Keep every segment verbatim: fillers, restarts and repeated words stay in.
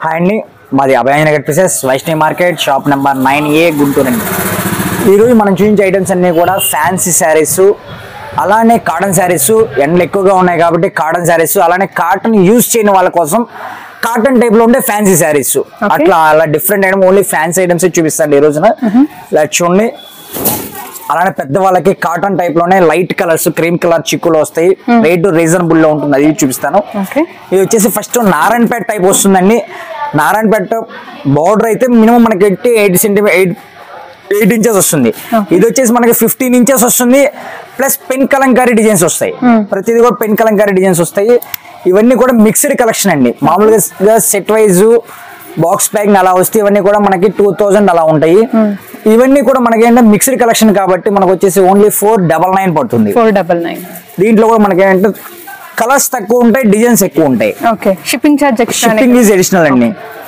Hi అండి, మాది Abhayanjanagar pieces Vaishnavi market shop number nine A Guntur అండి. ఈరోజు మనం చూపించే ఐటమ్స్ అన్నీ కూడా ఫ్యాన్సీ శారీస్, అలానే కాటన్ శారీస్. ఎండలు ఎక్కువగా ఉన్నాయి కాబట్టి కాటన్ శారీస్, అలానే కాటన్ యూజ్ చేయని వాళ్ళ కోసం కాటన్ టైప్ లో ఉండే ఫ్యాన్సీ శారీస్. అట్లా అలా different item, only fancy items చూపిస్తాండి ఈ రోజున. ఇలా చూడండి, అలానే పెద్ద వాళ్ళకి కాటన్ టైప్ లోనే లైట్ కలర్స్, క్రీమ్ కలర్ చిక్కులు వస్తాయి. రేట్ రీజనబుల్ లో ఉంటుంది, అది చూపిస్తాను. ఇది వచ్చేసి ఫస్ట్ నారాయణపేట టైప్ వస్తుందండి. నారాయణపేట బార్డర్ అయితే మినిమం మనకి eight centimetre eight eight inches వస్తుంది. ఇది వచ్చేసి మనకి ఫిఫ్టీన్ ఇంచెస్ వస్తుంది. ప్లస్ పెన్ కలంకారీ డిజైన్స్ వస్తాయి. ప్రతిదీ కూడా పెన్ కలంకారీ డిజైన్స్ వస్తాయి. ఇవన్నీ కూడా మిక్స్డ్ కలెక్షన్ అండి. మామూలుగా సెట్ వైజ్ బాక్స్ ప్యాకింగ్ అలా వస్తే ఇవన్నీ కూడా మనకి టూ థౌజండ్ అలా ఉంటాయి. ఇవన్నీ కూడా మనకి ఏంటంటే మిక్స్డ్ కలెక్షన్ కాబట్టి మనకు వచ్చేసి ఓన్లీ ఫోర్ డబల్ నైన్ పడుతుంది. ఫోర్ డబల్ నైన్ దీంట్లో కూడా మనకి ఏంటంటే కలర్స్ తక్కువ ఉంటాయి, డిజైన్స్ ఎక్కువ ఉంటాయి. Okay, shipping charge shipping is additional అండి.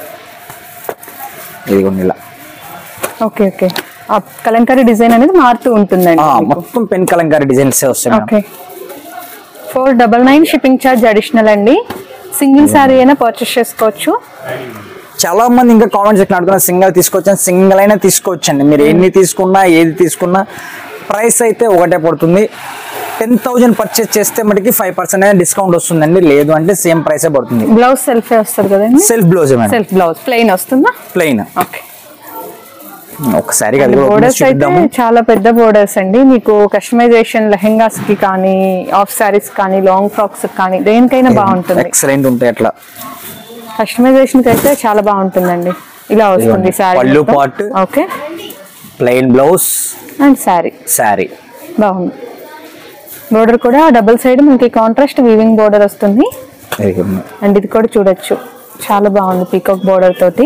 ఇదిగోండి ఇలా. ఓకే ఓకే, కలంకారీ డిజైన్ అనేది మారుతూ ఉంటుందండి. మొత్తం పెన్ కలంకారీ డిజైన్స్ వస్తాయి. Okay, four double nine shipping charge additional అండి. సింగిల్ సారీ అయినా పర్చేస్ చేసుకోవచ్చు. చాలా మంది ఇంకా కామెంట్స్ ఎక్కడ అడుగుతున్నారు, సింగిల్ తీసుకోవచ్చు. సింగిల్ అయినా తీసుకోవచ్చు అండి. మీరు ఎన్ని తీసుకున్నా ఏది తీసుకున్నా ప్రైస్ అయితే ఒకటే పడుతుంది. టెన్ థౌసండ్ పర్చేస్ చేస్తే మనకి ఫైవ్ పర్సెంట్ అయినా డిస్కౌంట్ వస్తుందండి. లేదు అంటే సేమ్ ప్రైస్ పడుతుంది. బ్లౌజ్ సెల్ఫ్ వస్తుంది కదండి. Self blouse, self blouse plain వస్తుందా? ప్లెయిన్. ఓకే, ఒకసారి బోర్డర్స్ అయితే చాలా పెద్ద బోర్డర్స్ అండి. మీకు కస్టమైజేషన్ లెహెంగాస్ కి కానీ, ఆఫ్ సారీస్ కానీ, లాంగ్ ఫ్రాక్స్ కానీ దేనికైనా బాగుంటుంది. ఎక్సలెంట్ ఉంటాయి. అట్లా కస్టమైజేషన్ కి అయితే చాలా బాగుంటుందండి. ఇలా వస్తుంది సారీ. పళ్ళు part. Okay, plain blouse and sari. Sari బాగుంది. బోర్డర్ కూడా డబుల్ సైడ్ మనకి కాంట్రాస్ట్ వీవింగ్ బోర్డర్ వస్తుంది. అండ్ ఇది కూడా చూడొచ్చు, చాలా బాగుంది పీకాక్ బోర్డర్ తోటి.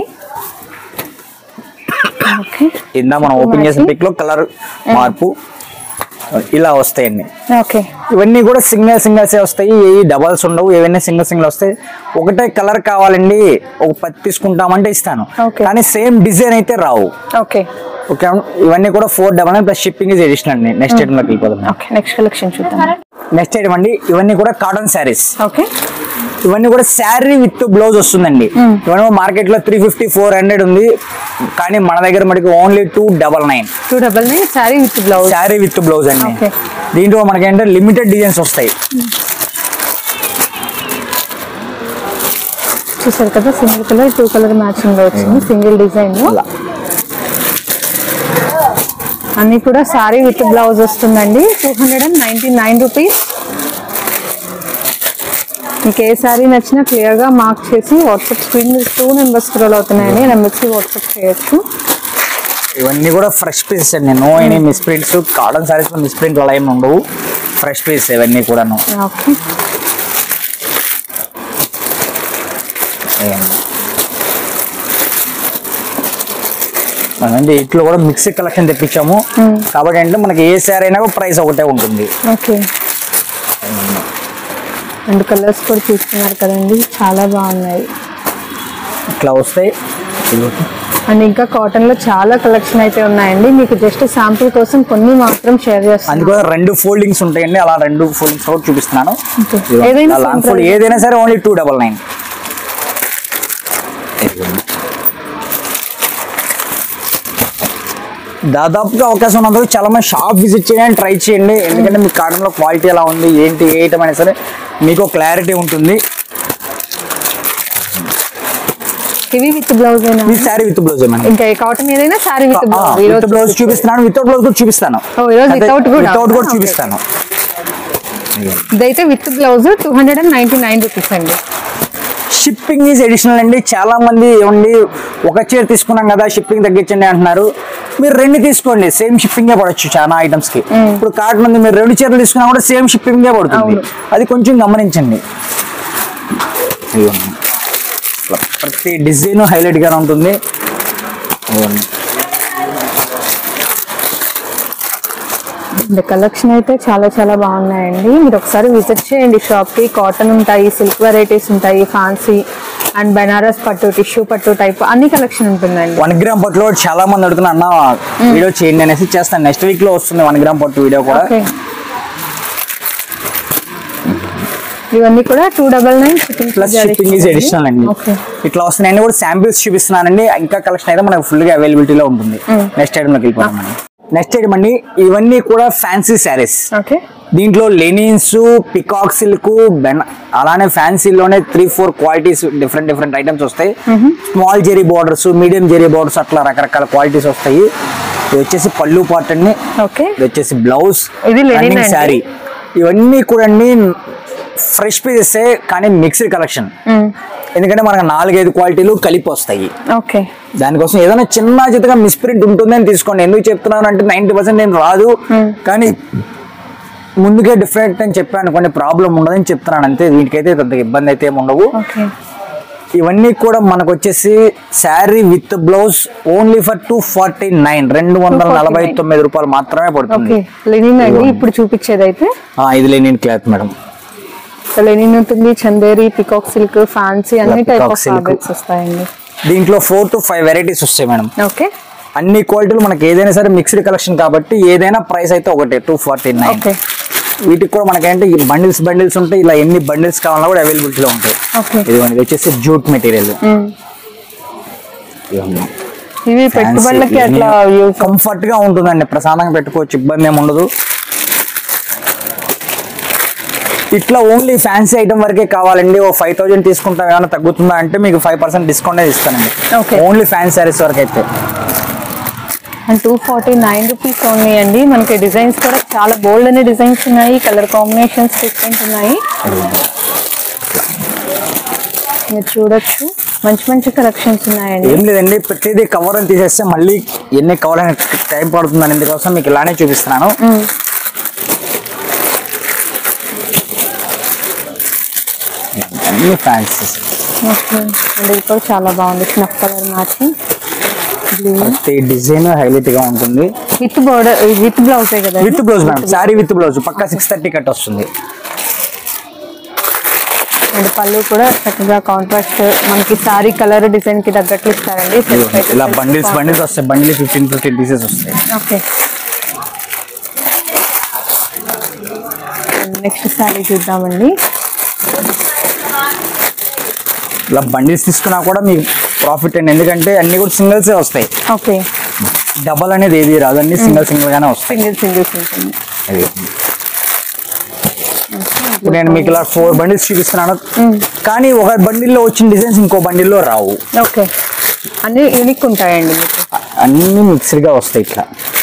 ఇందా మనం ఓపెన్ చేసిన పిక్ లో కలర్ మార్పు ఇలా వస్తాయండి. ఓకే, ఇవన్నీ కూడా సింగిల్ సింగిల్స్ వస్తాయి, ఏ డబల్స్ ఉండవు. ఏవైనా సింగిల్ సింగిల్ వస్తాయి. ఒకటే కలర్ కావాలండి, ఒక పత్తి తీసుకుంటామంటే ఇస్తాను, కానీ సేమ్ డిజైన్ అయితే రావు. ఓకే ఓకే, ఇవన్నీ కూడా four double nine plus shipping is additional అండి. నెక్స్ట్ ఐటమ్ లోకి వెళ్ళిపోతాం. ఓకే, నెక్స్ట్ కలెక్షన్ చూద్దాం. నెక్స్ట్ ఐటమ్ అండి, ఇవన్నీ కూడా కాటన్ శారీస్. ఓకే, ఇవన్నీ కూడా శారీ విత్ బ్లౌజ్ వస్తుందండి. ఇవన్నీ మార్కెట్ లో త్రీ ఫిఫ్టీ ఫోర్ హండ్రెడ్ ఉంది, కానీ మన దగ్గర మనకి only two double nine two double nine sari with blouse. Sari with blouse అండి. దీంట్లో మనకి ఏంటంటే లిమిటెడ్ డిజైన్స్ వస్తాయి. చూసారు కదా, single colour two colour matching లో వచ్చింది. సింగిల్ డిజైన్ అన్ని కూడా శారీ విత్ బ్లౌజ్ వస్తుందండి. Two hundred and ninety nine rupees. మీకు ఏ శారీ నచ్చినా క్లియర్ గా మార్క్ చేసి వాట్సాప్ స్క్రీన్ మీద టూ నెంబర్స్ స్క్రోల్ అవుతున్నాయండి, నెంబర్స్ కి వాట్సాప్ చేయొచ్చు. ఇవన్నీ కూడా ఫ్రెష్ పీసెస్ అండి. No any misprints. Cotton saris లో మిస్ ప్రింట్లు అలా ఏమి ఉండవు. ఫ్రెష్ పీసెస్ ఇవన్నీ కూడా. ఓకే, మనం ఇట్లో కూడా మిక్సీ కలెక్షన్ తెప్పించాము కాబట్టి అంటే మనకి ఏ శారీ అయినా ప్రైస్ ఒకటే ఉంటుంది. ఓకే, రెండు కలర్స్ కూడా చూస్తున్నారు కదండి, చాలా బాగున్నాయి. ఇట్లా వస్తాయి. అండ్ ఇంకా కాటన్ లో చాలా కలెక్షన్ అయితే ఉన్నాయండి. మీకు జస్ట్ శాంపుల్ కోసం కొన్ని మాత్రం షేర్ చేస్తాను. అందుకోసం రెండు ఫోల్డింగ్స్ ఉంటాయండి, అలా రెండు ఫోల్డింగ్స్ కూడా చూపిస్తున్నాను. ఏదైనా ఏదైనా సరే ఓన్లీ టూ డబల్ నైన్. దాదాపుగా అవకాశం ఉన్నందుకు చాలా మంది షాప్ విజిట్ చేయండి, ట్రై చేయండి. ఎందుకంటే మీ కాటన్ లో క్వాలిటీ ఎలా ఉంది, ఏంటి, ఏ ఐటమ్ అయినా సరే మీకు క్లారిటీ ఉంటుంది. ఇవి విత్ బ్లౌజ్ అయినా సారీ విత్ బ్లౌజ్ ఇంకా కాటన్ ఏదైనా సారీ విత్ విత్ బ్లౌజ్ చూపిస్తున్నాను, వితౌట్ బ్లౌజ్ కూడా చూపిస్తాను. వితౌట్ వితౌట్ కూడా చూపిస్తాను. ఇదైతే with blouse two hundred and ninety nine rupees అండి. షిప్పింగ్ ఈజ్ అడిషనల్ అండి. చాలా మంది ఏమండి ఒక చీర తీసుకున్నాం కదా షిప్పింగ్ తగ్గించండి అంటున్నారు. మీరు రెండు తీసుకోండి, సేమ్ షిప్పింగే పడవచ్చు చాలా ఐటమ్స్ కి. ఇప్పుడు కాటన్ ఉంది, మీరు రెండు చీరలు తీసుకున్నా కూడా సేమ్ షిప్పింగే పడుతుంది. అది కొంచెం గమనించండి. ప్రతి డిజైన్ హైలైట్ గా ఉంటుంది. కలెక్షన్ అయితే చాలా చాలా బాగున్నాయండి. మీరు ఒకసారి విజిట్ చేయండి షాప్ కి. కాటన్ ఉంటాయి, సిల్క్ వెరైటీస్ ఉంటాయి, ఫ్యాన్సీ అండ్ బెనారస్ పట్టు, టిష్యూ పట్టు టైప్ అన్ని కలెక్షన్ ఉంటుందండి. వన్ గ్రామ్ పట్టులో చాలా మంది అడుగుతున్నా అన్న వీడియో చేయండి అనేసి చేస్తాను. నెక్స్ట్ వీక్ లో వస్తుంది వన్ గ్రామ్ పట్టు వీడియో కూడా. ఇవన్నీ కూడా two double nine shipping plus shipping is additional అండి. ఇట్లా వస్తున్నాయి కూడా శాంపిల్స్ చూపిస్తున్నానండి. ఇంకా కలెక్షన్ అయితే మనకు ఫుల్ గా అవైలబిలిటీలో ఉంటుంది. నెక్స్ట్ ఐటమ్ లోకి వెళ్ళిపోతాం. నెక్స్ట్ ఐటమ్ అండి, ఇవన్నీ కూడా ఫ్యాన్సీ శారీస్. దీంట్లో లెనిన్స్, పికాక్ సిల్క్, అలానే ఫ్యాన్సీలోనే three four qualities different different items వస్తాయి. Small zari borders, medium zari borders, అట్లా రకరకాల క్వాలిటీస్ వస్తాయి. ఇది వచ్చేసి పళ్ళు పార్ట్ అండి, ఇది వచ్చేసి బ్లౌజ్, శారీ. ఇవన్నీ కూడా అండి ఫ్రెష్ పీసెస్ కానీ మిక్స్డ్ కలెక్షన్. ఎందుకంటే మనకు నాలుగైదు క్వాలిటీలు కలిపి వస్తాయి. దానికోసం ఏదైనా చిన్న చిత్తగా మిస్ప్రింట్ ఉంటుంది అని తీసుకోండి. ఎందుకు చెప్తున్నాను అంటే నైన్టీ పర్సెంట్ నేను రాదు, కానీ ముందుకే డిఫరెంట్ అని చెప్పాను, కొన్ని ప్రాబ్లం ఉండదని చెప్తున్నాను అంతే. వీటికైతే పెద్ద ఇబ్బంది అయితే ఏమి ఉండవు. ఇవన్నీ కూడా మనకు వచ్చేసి sari with blouse only for two forty nine రెండు వందల నలభై తొమ్మిది రూపాయలు మాత్రమే పడుతుంది. ఇప్పుడు చూపించేది అయితే ఇది లెనిన్ క్లాత్ మేడం. లెనిన్ ఉంటుంది, చందేరి, పికాక్ సిల్క్, ఫ్యాన్సీ అన్ని టైప్ ఆఫ్ ఫ్యాబ్రిక్స్ వస్తాయండి. దీంట్లో ఫోర్ టు ఫైవ్ వెరైటీస్ వస్తాయి మేడం. ఓకే, అన్ని క్వాలిటీలు మనకి ఏదైనా సరే మిక్స్డ్ కలెక్షన్ కాబట్టి ఏదైనా ప్రైస్ అయితే ఒకటే టూ ఫార్టీ నైన్. వీటికి కూడా మనకేంటే బండిల్స్ బండిల్స్ ఉంటాయి. ఇలా ఎన్ని బండిల్స్ కావాలన్నా కూడా అవైలబిలిటీలో ఉంటాయి. ఇదిగోండి వచ్చేసి జూట్ మెటీరియల్. ఇవి పెట్టుబడులకి అట్లా కంఫర్ట్ గా ఉంటుందండి, ప్రశాంతంగా పెట్టుకోవచ్చు, ఇబ్బంది ఏమి ఉండదు. ఇట్లా ఓన్లీ ఫ్యాన్సీ ఐటమ్ వరకే కావాలండి. ఓ ఫైవ్ థౌసండ్ తీసుకుంటాం, ఏమైనా తగ్గుతుందా అంటే మీకు ఫైవ్ పర్సెంట్ డిస్కౌంట్ ఇస్తానండి. ఓన్లీ ఫ్యాన్సీ సారీస్ వరకు అయితే two forty nine rupees only అండి. మనకి డిజైన్స్ కూడా చాలా బోల్డ్ అనే డిజైన్స్ ఉన్నాయి, కలర్ కాంబినేషన్స్ డిఫరెంట్ ఉన్నాయి. మీరు చూడొచ్చు, మంచి మంచి కలెక్షన్స్ ఉన్నాయండి. ఏం లేదండి, ప్రతిదీ కవర్ అని తీసేస్తే మళ్ళీ ఎన్ని కవర్ అనే టైం పడుతుందని ఇందుకోసం మీకు ఇలానే చూపిస్తున్నాను. అన్ని ఫ్యాన్సీస్. ఇది కూడా చాలా బాగుంది, snuff colour matching. Design highlight గా ఉంటుంది. విత్ బోర్డర్, విత్ బ్లౌజ్ కదా? With blouse madam, sari with blouse పక్కా సిక్స్ థర్టీ కట్ వస్తుంది. అండ్ పళ్ళు కూడా చక్కగా కాంట్రాస్ట్ మనకి సారీ కలర్ డిజైన్ కి తగ్గట్లు ఇస్తారండి. ఇలా బండిల్స్ బండిల్స్ వస్తాయి, బండిల్ ఫిఫ్టీన్ ఫిఫ్టీన్ పీసెస్ వస్తాయి. ఓకే, నెక్స్ట్ సారీ చూద్దామండి. ఇలా బండిల్స్ తీసుకున్నా కూడా మీకు ప్రాఫిట్ అండి, ఎందుకంటే అన్ని కూడా సింగిల్సే వస్తాయి. ఓకే, డబల్ అనేది ఏది రాదు, అన్ని సింగిల్ సింగిల్ గానే వస్తాయి. సింగిల్ సింగిల్స్ ఉంటుంది. ఇప్పుడు నేను మీకు ఇలా ఫోర్ బండిల్స్ చూపిస్తున్నాను, కానీ ఒక బండిల్లో వచ్చిన డిజైన్స్ ఇంకో బండిల్లో రావు. ఓకే, అన్ని యూనిక్ ఉంటాయండి మీకు, అన్ని మిక్స్డ్ గా వస్తాయి. ఇట్లా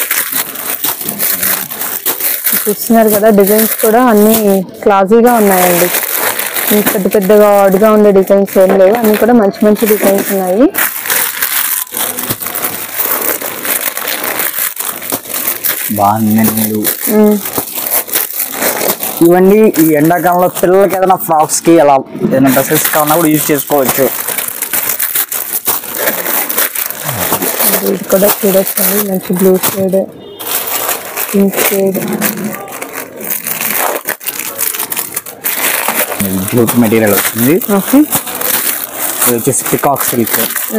చూస్తున్నారు కదా, డిజైన్స్ కూడా అన్ని క్లాసీగా ఉన్నాయండి. పెద్ద పెద్దగా ఆడ్గా ఉండే డిజైన్స్ ఏం లేవు, అన్ని కూడా మంచి మంచి డిజైన్స్ ఉన్నాయి. బాగుంది. ఇవన్నీ ఈ ఎండాకాలంలో పిల్లలకి ఏదైనా ఫ్రాక్స్ కి అలా ఏదైనా డ్రెస్సెస్ కావాలన్నా కూడా యూజ్ చేసుకోవచ్చు. ఇది కూడా చూడొచ్చండి, మంచి blue shade, pink shade, jute material వస్తుంది. ఇది వచ్చేసి పికాక్ సిల్క్.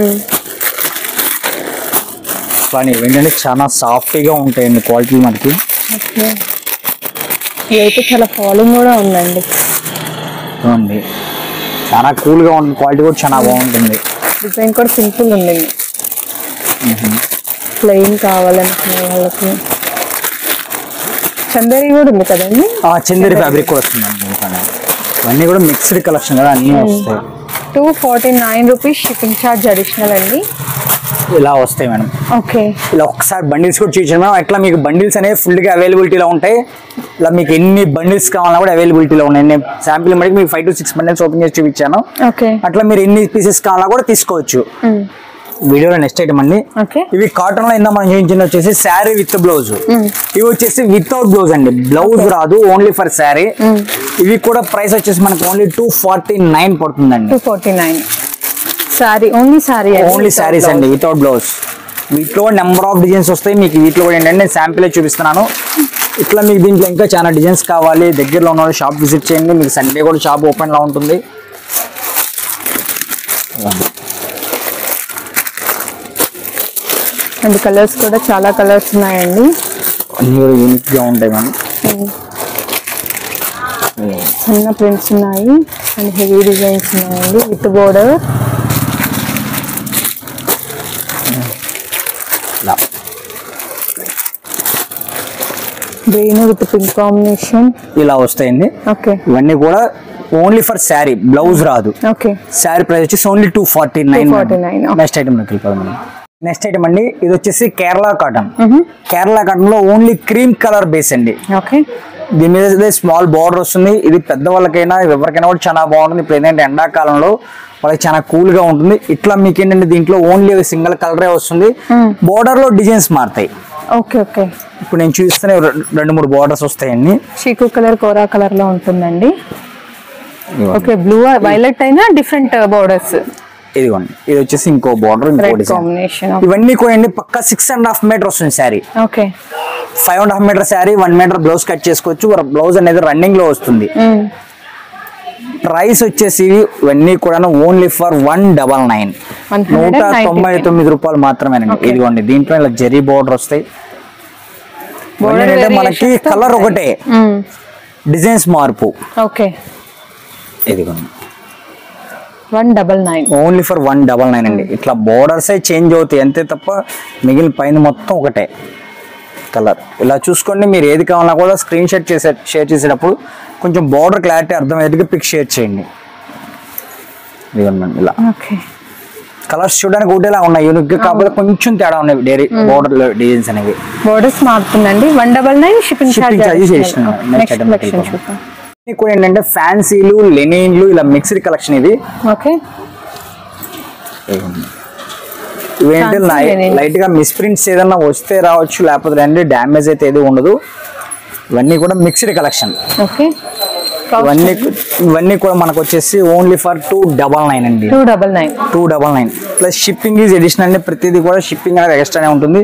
కానీ ఏంటంటే చాలా సాఫ్ట్గా ఉంటాయండి క్వాలిటీ మనకి. ఇదైతే చాలా ఫాలింగ్ కూడా ఉందండి, చూడండి చాలా కూల్గా ఉంటుంది, క్వాలిటీ కూడా చాలా బాగుంటుంది. డిజైన్ కూడా సింపుల్ ఉంది, ప్లెయిన్ కావాలనుకునే వాళ్ళకి. చందేరి కూడా ఉంది కదండి? చందేరి ఫ్యాబ్రిక్ కూడా వస్తుందండి. ఇవన్నీ కూడా మిక్స్డ్ కలెక్షన్ కదా, అన్నీ వస్తాయి. Two forty nine rupees shipping charge additional అండి. ఇలా వస్తాయి మేడం. ఓకే, ఇలా ఒకసారి బండిల్స్ కూడా చూపించాను మేడం. అట్లా మీకు బండిల్స్ అనేవి ఫుల్గా అవైలబిలిటీలో ఉంటాయి. ఇలా మీకు ఎన్ని బండిల్స్ కావాలన్నా కూడా అవైలబిలిటీలో ఉన్నాయి. నేను శాంపిల్ మటుకు మీకు five to six bundles open చేసి చూపించాను. ఓకే, అట్లా మీరు ఎన్ని పీసెస్ కావాలన్నా కూడా తీసుకోవచ్చు. వీడియోలో నెక్స్ట్ ఐటమ్ అండి, ఇవి కాటన్ లో ఇందా మనం చూపించింది వచ్చేసి శారీ విత్ బ్లౌజ్. ఇవి వచ్చేసి వితౌట్ బ్లౌజ్ అండి, బ్లౌజ్ రాదు, ఓన్లీ ఫర్ శారీ. ఇవి కూడా ప్రైస్ వచ్చేసి మనకు ఓన్లీ టూ ఫార్టీ నైన్ పడుతుందండి. Two forty nine sari, only sari, only saris అండి వితౌట్ బ్లౌజ్. వీటిలో నెంబర్ ఆఫ్ డిజైన్స్ వస్తాయి. మీకు వీటిలో కూడా ఏంటంటే నేను శాంపిల్ చూపిస్తున్నాను. ఇట్లా మీకు దీంట్లో ఇంకా చాలా డిజైన్స్ కావాలి, దగ్గరలో ఉన్న షాప్ విజిట్ చేయండి. మీకు సండే కూడా షాప్ ఓపెన్ లా ఉంటుంది. అండ్ కలర్స్ కూడా చాలా కలర్స్ ఉన్నాయండి, అన్ని కూడా యూనిక్ గా ఉంటాయి మనం. చిన్న ప్రింట్స్ ఉన్నాయి అండ్ హెవీ డిజైన్స్ ఉన్నాయండి with border. Green with pink combination ఇలా వస్తాయండి. ఓకే, ఇవన్నీ కూడా ఓన్లీ ఫర్ శారీ, బ్లౌజ్ రాదు. ఓకే, శారీ ప్రైస్ వచ్చేసి only two forty nine. Nine next item లోకి వెళ్ళిపోదాం మనం. నెక్స్ట్ ఐటమ్ అండి, ఇది వచ్చేసి కేరళ కాటన్. కేరళ కాటన్ లో ఓన్లీ క్రీమ్ కలర్ బేస్ అండి. ఓకే, దీని మీద స్మాల్ బార్డర్ వస్తుంది. ఇది పెద్ద వాళ్ళకైనా ఎవరికైనా కూడా చాలా బాగుంటుంది. ఇప్పుడు ఏంటంటే ఎండాకాలంలో వాళ్ళకి చాలా కూల్ గా ఉంటుంది. ఇట్లా మీకు ఏంటంటే దీంట్లో ఓన్లీ సింగిల్ కలరే వస్తుంది. బోర్డర్ లో డిజైన్స్ మారుతాయి. ఓకే ఓకే, ఇప్పుడు నేను చూస్తేనే రెండు మూడు బార్డర్స్ వస్తాయండి. చీకు కలర్, కోరా కలర్ లో ఉంటుందండి. ఓకే, బ్లూ వైలెట్ అయినా డిఫరెంట్ బోర్డర్స్. ఇదిగోండి, ఇది వచ్చేసి ఇంకో బార్డర్, ఇంకో కాంబినేషన్. ఇవన్నీ కూడా పక్క సిక్స్ అండ్ హాఫ్ మీటర్ వస్తుంది sari. Okay, five and half metre sari, one metre blouse cut చేసుకోవచ్చు. బ్లౌజ్ అనేది రన్నింగ్ లో వస్తుంది. ప్రైస్ వచ్చేసి ఇవన్నీ కూడా only for one double nine నూట తొంభై తొమ్మిది రూపాయలు మాత్రమేనండి. ఇదిగోండి, దీంట్లో ఇలా జరీ బోర్డర్ వస్తాయి. మనకి కలర్ ఒకటే, డిజైన్స్ మార్పు. ఓకే, ఇదిగోండి one double nine only for one double nine అండి. ఇట్లా బోర్డర్స్ చేంజ్ అవుతాయి అంతే తప్ప మిగిలిన పైన మొత్తం ఒకటే కలర్. ఇలా చూసుకోండి, మీరు ఏది కావాలన్నా కూడా స్క్రీన్ షాట్ చేసే షేర్ చేసేటప్పుడు కొంచెం బోర్డర్ క్లారిటీ అర్థమయ్యేట్టుగా పిక్ షేర్ చేయండి. ఇదిగోండి ఇలా కలర్స్ చూడడానికి ఒకటేలా ఉన్నాయి, యూనిక్ గా, కాకపోతే కొంచెం తేడా ఉన్నాయి డైరీ బోర్డర్ డిజైన్స్ అనేవి. బోర్డర్స్ మారుతుందండి. One double nine shipping charges కూడా ఏంటంటే ఫ్యాన్సీలు, లెనిన్లు, ఇలా మిక్స్డ్ కలెక్షన్ ఇది. ఓకే, ఇవేంటి లైట్ గా మిస్ప్రింట్స్ ఏదన్నా వస్తే రావచ్చు, లేకపోతే అంటే డ్యామేజ్ అయితే ఏది ఉండదు. ఇవన్నీ కూడా మిక్స్డ్ కలెక్షన్. ఓకే, ఇవన్నీ ఇవన్నీ కూడా మనకు వచ్చేసి only for two double nine అండి. Two double nine two double nine plus shipping is additional అండి. ప్రతిదీ కూడా షిప్పింగ్ అనేది ఎక్స్ట్రానే ఉంటుంది.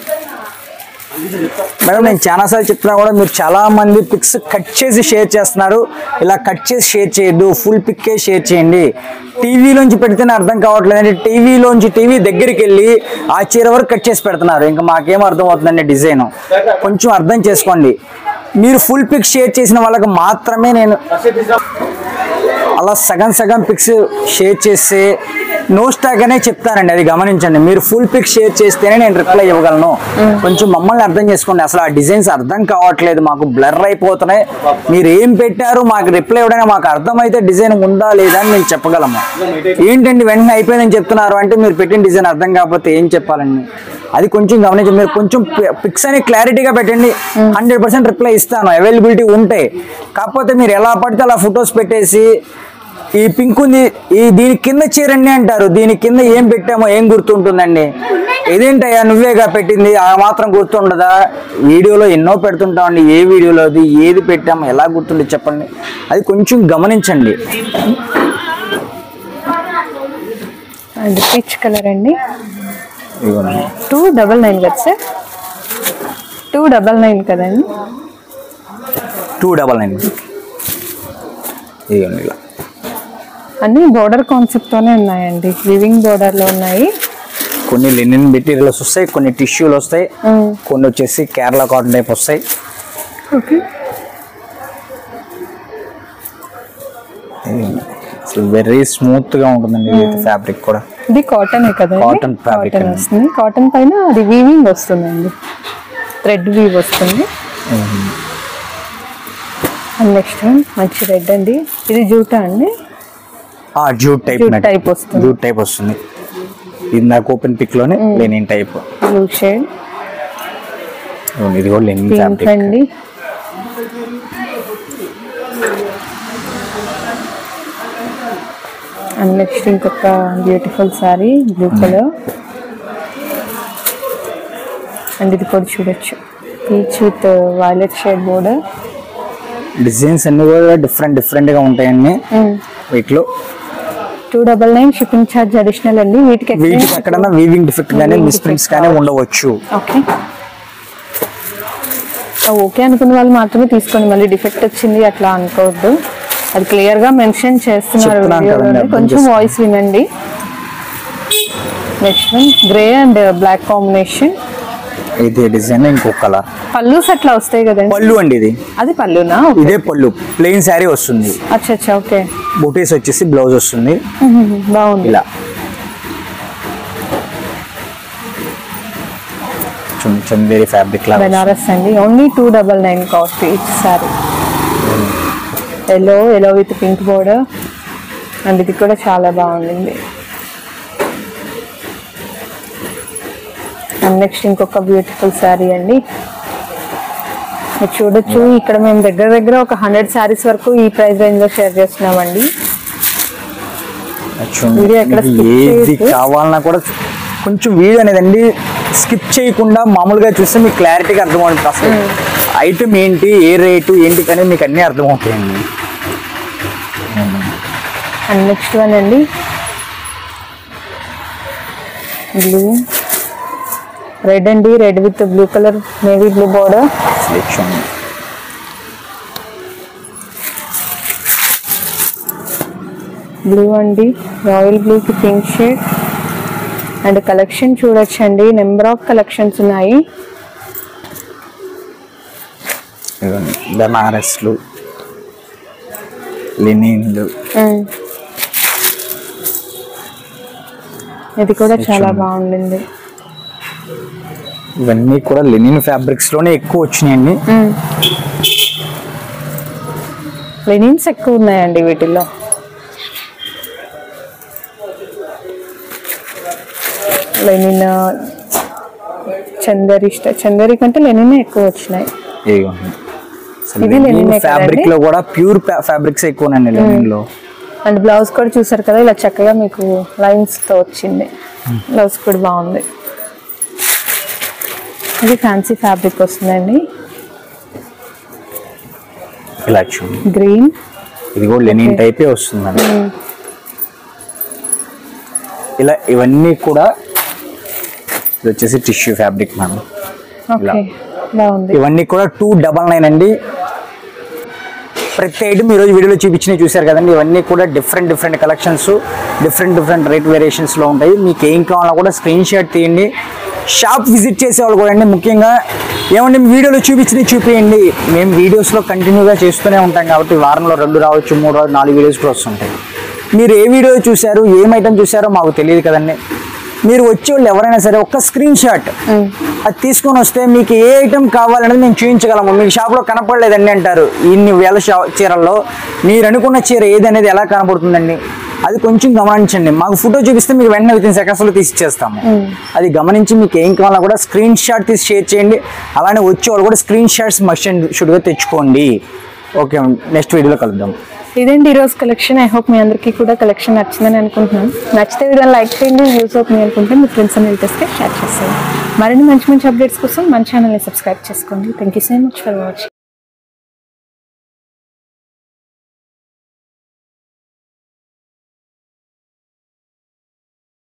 మేడం నేను చాలా సార్లు చెప్తున్నా కూడా మీరు చాలా మంది పిక్స్ కట్ చేసి షేర్ చేస్తున్నారు. ఇలా కట్ చేసి షేర్ చేయొద్దు, ఫుల్ పిక్కే షేర్ చేయండి. టీవీలోంచి పెడితేనే అర్థం కావట్లేదండి. టీవీలోంచి టీవీ దగ్గరికి వెళ్ళి ఆ చీర వరకు కట్ చేసి పెడుతున్నారు. ఇంకా మాకేం అర్థం అవుతుందండి డిజైన్. కొంచెం అర్థం చేసుకోండి. మీరు ఫుల్ పిక్స్ షేర్ చేసిన వాళ్ళకి మాత్రమే నేను అలా సగం సగం పిక్స్ షేర్ చేస్తే నో స్టాక్ అనే చెప్తానండి, అది గమనించండి. మీరు ఫుల్ పిక్ షేర్ చేస్తేనే నేను రిప్లై ఇవ్వగలను. కొంచెం మమ్మల్ని అర్థం చేసుకోండి. అసలు ఆ డిజైన్స్ అర్థం కావట్లేదు, మాకు బ్లర్ అయిపోతున్నాయి. మీరు ఏం పెట్టారు మాకు రిప్లై ఇవ్వడానికి మాకు అర్థమైతే డిజైన్ ఉందా లేదా అని నేను చెప్పగలము. ఏంటండి వెంటనే అయిపోయిందని చెప్తున్నారు అంటే మీరు పెట్టిన డిజైన్ అర్థం కాకపోతే ఏం చెప్పాలండి? అది కొంచెం గమనించండి. మీరు కొంచెం పిక్స్ అని క్లారిటీగా పెట్టండి, హండ్రెడ్ పర్సెంట్ రిప్లై ఇస్తాను, అవైలబిలిటీ ఉంటాయి. కాకపోతే మీరు ఎలా పడితే అలా ఫొటోస్ పెట్టేసి ఈ పింక్ ఉంది, ఈ దీని కింద చీరండి అంటారు. దీని కింద ఏం పెట్టామో ఏం గుర్తుంటుందండి? ఇదేంటయ్యా నువ్వేగా పెట్టింది, ఆ మాత్రం గుర్తుండదా? వీడియోలో ఎన్నో పెడుతుంటామండి, ఏ వీడియోలోది ఏది పెట్టామో ఎలా గుర్తుండే చెప్పండి? అది కొంచెం గమనించండి. అండ్ పీచ్ కలర్ అండి, టూ డబల్ నైన్ కదా సార్? టూ డబల్ నైన్ కదండి? టూ డబల్ నైన్ ఇదిగోండి ఇలా అన్ని బోర్డర్ కాన్సెప్ట్ తోనే ఉన్నాయండి. వివింగ్ బోర్డర్ లో ఉన్నాయి. కొన్ని లినిన్ మెటీరియల్స్ వస్తాయి, కొన్ని టిష్యూలు వస్తాయి, కొన్ని వచ్చేసి కేరళ కాటన్ టైప్ వస్తాయి. ఓకే, వెరీ స్మూత్ గా ఉంటుందండి ఇది ఫ్యాబ్రిక్ కూడా. ఇది కాటన్ కదా? కాటన్ ఫ్యాబ్రిక్ వస్తుంది. కాటన్ పైన అది వీవింగ్ వస్తుందండి, థ్రెడ్ వీవ్ వస్తుంది. నెక్స్ట్ మంచి రెడ్ అండి, ఇది జూటా అండి? జూట్ టైప్ టైప్ వస్తుంది. జూట్ టైప్ వస్తుంది. ఇందాక ఓపెన్ పిక్ లోనే లెనిన్ టైప్. బ్లూ షేడ్, ఇది కూడా లెనిన్ ఫ్యాబ్రిక్ అండి. అండ్ నెక్స్ట్ ఇంకొక beautiful sari blue colour. And ఇది కూడా చూడొచ్చు, peach with violet shade border. Designs అన్ని కూడా డిఫరెంట్ డిఫరెంట్ గా ఉంటాయండి. వీటిలో two double nine shipping charge additional అండి. వీటికి వీటికి ఎక్కడన్నా వీవింగ్ డిఫెక్ట్ కానీ మిస్ప్రింట్స్ కానీ ఉండవచ్చు. ఓకే ఓకే అనుకున్న వాళ్ళు మాత్రమే తీసుకోండి, మళ్ళీ డిఫెక్ట్ వచ్చింది అట్లా అనుకోవద్దు. అది క్లియర్ గా మెన్షన్ చేస్తున్నారు. కొంచెం వాయిస్ వినండి. Next one grey and black combination. ఇదే డిజైన్ ఇంకో కలర్. పళ్ళు అట్లా వస్తాయి కదండి. పళ్ళు అండి ఇది. అది పళ్ళునా? ఇదే పళ్ళు, ప్లెయిన్ శారీ వస్తుంది. అచ్చా అచ్చా ఓకే. బూటీస్ వచ్చేసి బ్లౌజ్ వస్తుంది. బాగుంది. ఇలా చందేరి ఫ్యాబ్రిక్ లా బెనారస్ అండి. Only two double nine cost each sari. Yellow yellow with pink border and ఇది కూడా చాలా బాగుంది. అండ్ నెక్స్ట్ ఇంకొక బ్యూటిఫుల్ శారీ అండి. మీరు చూడొచ్చు ఇక్కడ మేము దగ్గర దగ్గర ఒక హండ్రెడ్ శారీస్ వరకు ఈ ప్రైస్ రేంజ్ లో షేర్ చేస్తున్నామండి. ఏది కావాలన్నా కూడా కొంచెం వీడియో అనేది అండి స్కిప్ చేయకుండా మామూలుగా చూస్తే మీకు క్లారిటీగా అర్థమవుతుంది. అసలు ఐటమ్ ఏంటి, ఏ రేటు ఏంటి కానీ మీకు అన్నీ అర్థమవుతాయండి. అండ్ నెక్స్ట్ వన్ అండి బ్లూ రెడ్ అండి. Red with blue colour navy blue border. Blue అండి, రాయల్ బ్లూ కి పింక్ షేడ్. అండ్ కలెక్షన్ చూడొచ్చండి, నెంబర్ ఆఫ్ కలెక్షన్స్ ఉన్నాయి. బెనారస్లు, లినిన్లు, ఇది కూడా చాలా బాగుంది. ఇవన్నీ కూడా లినిన్ ఫ్యాబ్రిక్స్ లోనే ఎక్కువ వచ్చినాయండి. లినిన్స్ ఎక్కువ ఉన్నాయండి వీటిల్లో. లెనిన్, చందరి చందరి కంటే లెనిన్ ఎక్కువ వచ్చినాయి. ఇది లెనిన్ ఫ్యాబ్రిక్ లో కూడా ప్యూర్ ఫ్యాబ్రిక్స్ ఎక్కువ ఉన్నాయండి లెనిన్ లో. అండ్ బ్లౌజ్ కూడా చూసారు కదా ఇలా చక్కగా మీకు లైన్స్ తో వచ్చింది. బ్లౌజ్ కూడా బాగుంది. ఇది ఫ్యాన్సీ ఫ్యాబ్రిక్ వస్తుందండి. గ్రీన్, ఇది కూడా లెనిన్ టైపే వస్తుందండి. ఇలా ఇవన్నీ కూడా ఇది వచ్చేసి టిష్యూ ఫ్యాబ్రిక్ మనం. ఇవన్నీ కూడా టూ డబల్ నైన్ అండి. ప్రతి ఐటమ్ ఈరోజు వీడియోలో చూపించినవి చూసారు కదండి. ఇవన్నీ కూడా different different collections, different different rate వేరియేషన్స్లో ఉంటాయి. మీకు ఏం కావాలన్నా కూడా స్క్రీన్ షాట్ తీయండి. షాప్ విజిట్ చేసేవాళ్ళు కూడా అండి ముఖ్యంగా ఏమంటే వీడియోలో చూపించినవి చూపించండి. మేము వీడియోస్లో కంటిన్యూగా చేస్తూనే ఉంటాం కాబట్టి వారంలో రెండు రావచ్చు, మూడు రావచ్చు, నాలుగు వీడియోస్ కూడా వస్తుంటాయి. మీరు ఏ వీడియో చూసారు, ఏం ఐటమ్ చూసారో మాకు తెలియదు కదండి. మీరు వచ్చే వాళ్ళు ఎవరైనా సరే ఒక్క స్క్రీన్ షాట్ అది తీసుకొని వస్తే మీకు ఏ ఐటమ్ కావాలనేది మేము చూపించగలము. మీకు షాప్లో కనపడలేదండి అంటారు. ఇన్ని వేల చీరల్లో మీరు అనుకున్న చీర ఏదనేది ఎలా కనపడుతుందండి, అది కొంచెం గమనించండి. మాకు ఫోటో చూపిస్తే మీకు వెంటనే విత్ ఇన్ సెకండ్స్లో తీసి ఇచ్చేస్తాము. అది గమనించి మీకు ఏం కావాలన్నా కూడా స్క్రీన్ షాట్ తీసి షేర్ చేయండి. అలానే వచ్చేవాళ్ళు కూడా స్క్రీన్ షాట్స్ మస్ట్ అండ్ షుడ్గా తెచ్చుకోండి. ఓకే, నెక్స్ట్ వీడియోలో కలుద్దాం. ఇదండి ఈరోజు కలెక్షన్. ఐ హోప్ మీ అందరికీ కూడా కలెక్షన్ నచ్చిందని అనుకుంటున్నాను. నచ్చితే వీడియో లైక్ చేయండి. యూస్ అవుతుంది అనుకుంటే మీ ఫ్రెండ్స్ అండ్ రిలేటివ్స్కి షేర్ చేసేయండి. మరిన్ని మంచి మంచి అప్డేట్స్ కోసం మన ఛానల్ని సబ్స్క్రైబ్ చేసుకోండి. Thank you so much for watching.